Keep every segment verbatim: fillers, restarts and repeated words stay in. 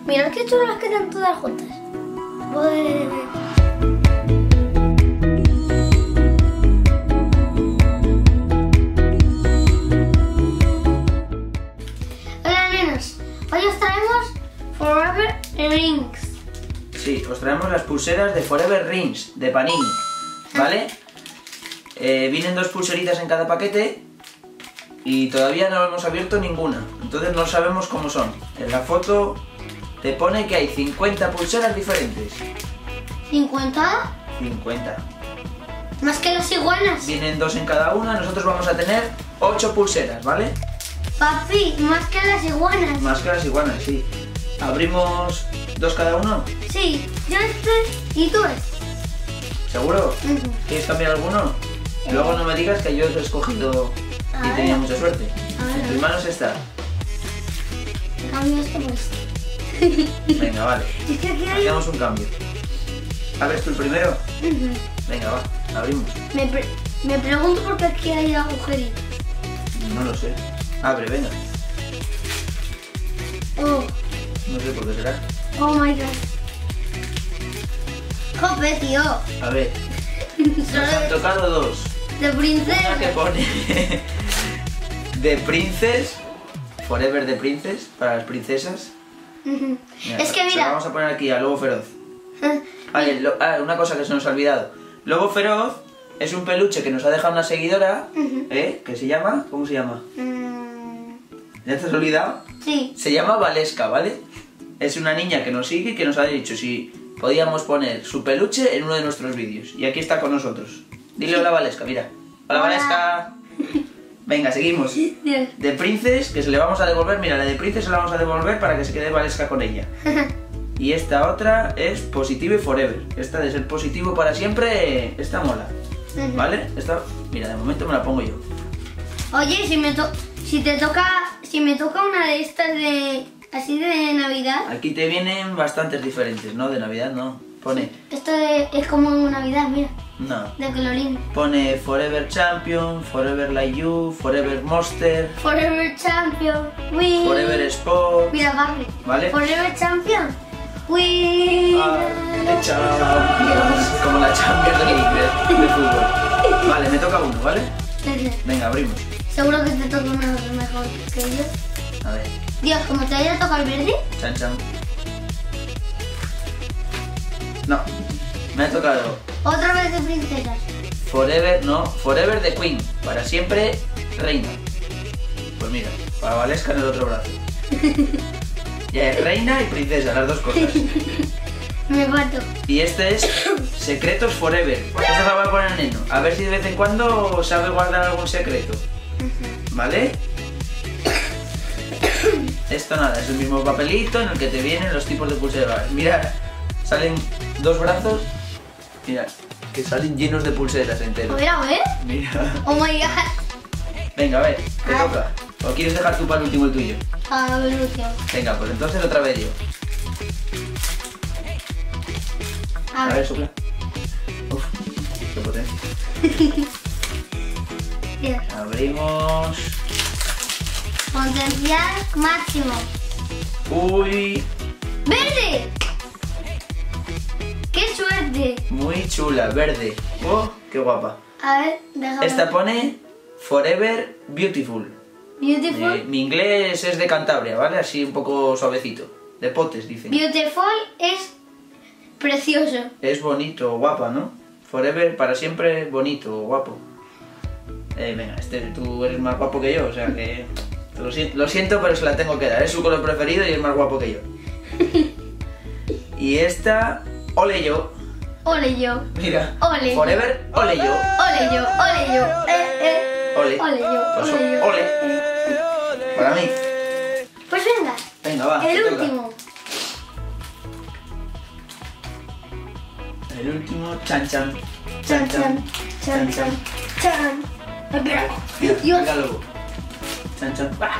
Mirad qué chulas quedan todas juntas. Pues... Hola nenos, hoy os traemos Forever Rings. Sí, os traemos las pulseras de Forever Rings, de Panini, ¿vale? Eh, vienen dos pulseritas en cada paquete y todavía no hemos abierto ninguna, entonces no sabemos cómo son. En la foto te pone que hay cincuenta pulseras diferentes. ¿cincuenta? cincuenta. Más que las iguanas. Vienen dos en cada una, nosotros vamos a tener ocho pulseras, ¿vale? Papi, más que las iguanas. Más que las iguanas, sí. ¿Abrimos dos cada uno? Sí, yo este y tú este. ¿Seguro? Ujú. ¿Quieres cambiar alguno? Luego no me digas que yo he escogido A y ver. tenía mucha suerte. A ver, a En tus ver. manos está. Cambio esto por este. Venga, vale. Es que aquí hay... Hacemos un cambio. ¿Abres tú el primero? Ujú. Venga, va. Abrimos. me, pre- me pregunto por qué aquí hay agujeritos. No lo sé. Abre, venga. Oh, No sé por qué será. oh my god. Jope, tío. A ver. Nos han Solo tocado dos. de Una que princesa. pone The Princess. Forever the Princess. Para las princesas. Ujú. Mira, Es que se la mira. vamos a poner aquí a Lobo Feroz. Vale, lo- ah, una cosa que se nos ha olvidado. Lobo Feroz es un peluche que nos ha dejado una seguidora, Ujú. ¿eh? ¿Qué se llama? ¿Cómo se llama? Mm, ¿Ya te has olvidado? sí. Se llama Valesca, ¿vale? Es una niña que nos sigue y que nos ha dicho si podíamos poner su peluche en uno de nuestros vídeos. Y aquí está con nosotros. Dile hola Valesca, mira. Hola, Hola. Valesca. Venga, seguimos. Dios. De Princess, que se le vamos a devolver. Mira, la de Princess se la vamos a devolver para que se quede Valesca con ella. Y esta otra es Positive Forever. Esta de ser positivo para siempre, esta mola. Ujú. ¿Vale? Esta, mira, de momento me la pongo yo. Oye, si me to si te toca si me toca una de estas de así de Navidad, Aquí te vienen bastantes diferentes, ¿no? De Navidad, no. Pone, esto de- es como Navidad, mira, no. de colorín. Pone Forever Champion, Forever Like You, Forever Monster, Forever Champion, we. Forever Sport. Mira, Barry. ¿Vale? Forever Champion, we. Ah, de Champions. Como la Champions League de, de fútbol. Vale, me toca uno, ¿vale? Venga, abrimos. Seguro que te toca una mejor que yo. A ver, Dios, como te haya tocado el verde. chan chan. No, me ha tocado Otra vez de princesas. Forever, no, Forever the Queen, para siempre reina. Pues mira, para Valesca en el otro brazo. Ya es reina y princesa, las dos cosas. Me mato. Y este es Secretos Forever. Este se lo voy a poner a Neno, a ver si de vez en cuando sabe guardar algún secreto. ¿Vale? Esto nada, es el mismo papelito en el que te vienen los tipos de pulseras. Mirad, salen dos brazos, mirad, que salen llenos de pulseras A enteros. ver, a ver. Mira. Oh my god. Venga, a ver, te Ah. toca. ¿O quieres dejar tú para el último el tuyo? A ver, último. Venga, pues entonces otra vez yo. A A ver, ver. sopla. Uf, qué potencia. Dios. Abrimos. Potencial máximo. Uy, ¡Verde! ¡Qué suerte! muy chula, verde. Oh, qué guapa. A ver, déjame. Esta pone Forever Beautiful. Beautiful. Eh, mi inglés es de Cantabria, ¿vale? Así un poco suavecito. De potes, dicen. Beautiful es precioso. Es bonito, guapa, ¿no? Forever, para siempre, bonito, guapo. Eh, venga, este, tú eres más guapo que yo, o sea que... Lo siento, lo siento, pero se la tengo que dar. Es su color preferido y es más guapo que yo. Y esta, ole yo. Ole yo. Mira, Ole. Forever, ole yo. Ole yo, ole yo. Eh, eh. Ole. Ole yo, Pues, ole yo. ole. Eh. Para mí. Pues venga. Venga, va. El te toca. último. El último, chan chan. Chan, chan, chan, chan, chan. Espera. Mira, Dios. venga, luego. Chan chan. ¡Ah!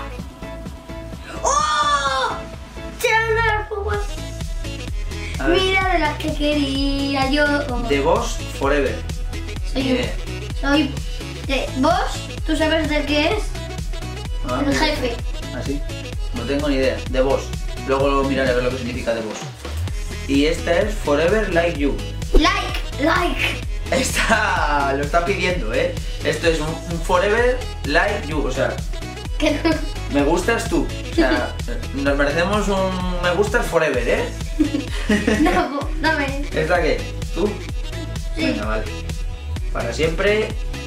¡Oh! Chan, las fugas. A ver. Mira de las que quería yo. The Boss Forever. Soy Ni yo. idea. Soy de vos. ¿Tú sabes de qué es? Ah, El jefe. ¿Ah, sí? No tengo ni idea. The Boss. Luego lo miraré a ver lo que significa de vos. Y esta es Forever Like You. Like, like. Esta lo está pidiendo, ¿eh? Esto es un, un Forever Like You, o sea, Que no. me gustas tú. O sea, nos merecemos un me gustas forever, ¿eh? No, dame. ¿Esta qué? ¿Tú? Sí. Venga, vale. Para siempre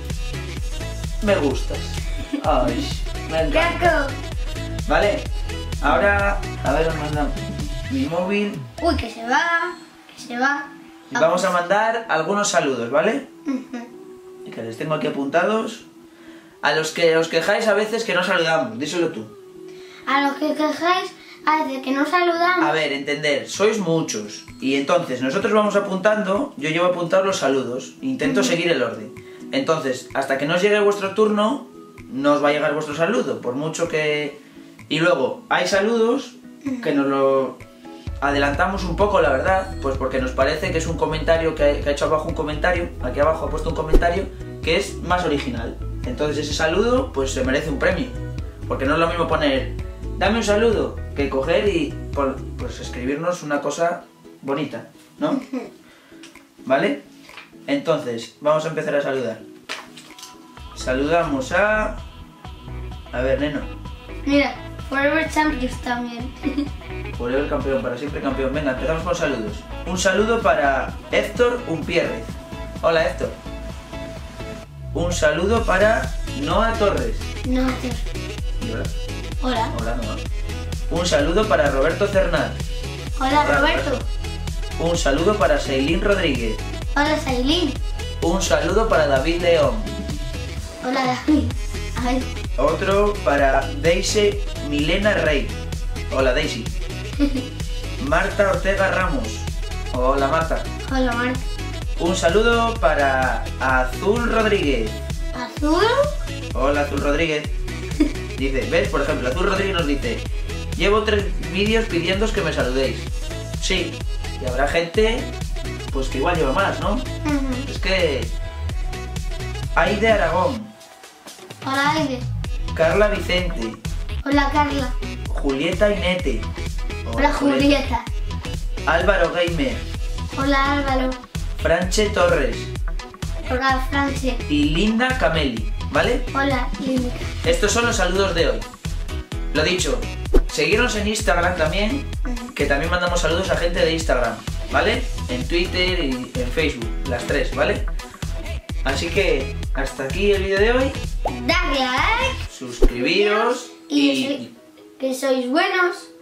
me gustas. Ay, me encanta. Caco. Vale, ahora, a ver, os manda mi móvil. Uy, que se va, que se va. Y vamos a mandar algunos saludos, ¿vale? Ujú. Y que les tengo aquí apuntados. A los que os quejáis a veces que no saludamos, díselo tú. A los que quejáis, a veces que no saludamos. A ver, entender, sois muchos. Y entonces nosotros vamos apuntando, yo llevo apuntados los saludos. Intento seguir el orden. Entonces, hasta que no os llegue vuestro turno, no os va a llegar vuestro saludo, por mucho que... Y luego, hay saludos que nos lo adelantamos un poco, la verdad, pues porque nos parece que es un comentario, que ha, que ha hecho abajo un comentario, aquí abajo ha puesto un comentario, que es más original. Entonces ese saludo, pues se merece un premio. Porque no es lo mismo poner, dame un saludo, que coger y por, pues escribirnos una cosa bonita, ¿no? ¿Vale? Entonces, vamos a empezar a saludar. Saludamos a... A ver, neno. Mira, Forever Champions también. Forever campeón, para siempre campeón. Venga, empezamos con saludos. Un saludo para Héctor Umpierrez. Hola, Héctor. Un saludo para Noa Torres. No, tío. ¿Y hola? Hola. Hola, Noa. Un saludo para Roberto Cernat. Hola, Hola, Roberto. Un saludo para Seilín Rodríguez. Hola, Sailín. Un saludo para David León. Hola, David. Ay. Otro para Daisy Milena Rey. Hola, Daisy. Marta Ortega Ramos. Hola, Marta. Hola, Marta. Un saludo para Azul Rodríguez. ¿Azul? Hola, Azul Rodríguez. Dice, ¿ves? Por ejemplo, Azul Rodríguez nos dice, llevo tres vídeos pidiéndoos que me saludéis. Sí, y habrá gente, pues que igual lleva más, ¿no? Ujú. Es que... Aide Aragón, Hola, Aide. Carla Vicente, Hola, Carla. Julieta Inete. Hola, Julieta. Álvaro Gamer, Hola, Álvaro. Franche Torres Hola, Francia. y Linda Cameli, ¿vale? Hola, Linda. Estos son los saludos de hoy. Lo dicho, seguirnos en Instagram también, que también mandamos saludos a gente de Instagram, ¿vale? En Twitter y en Facebook, las tres, ¿vale? Así que hasta aquí el vídeo de hoy. Darle a like. Suscribiros Y y... que sois buenos.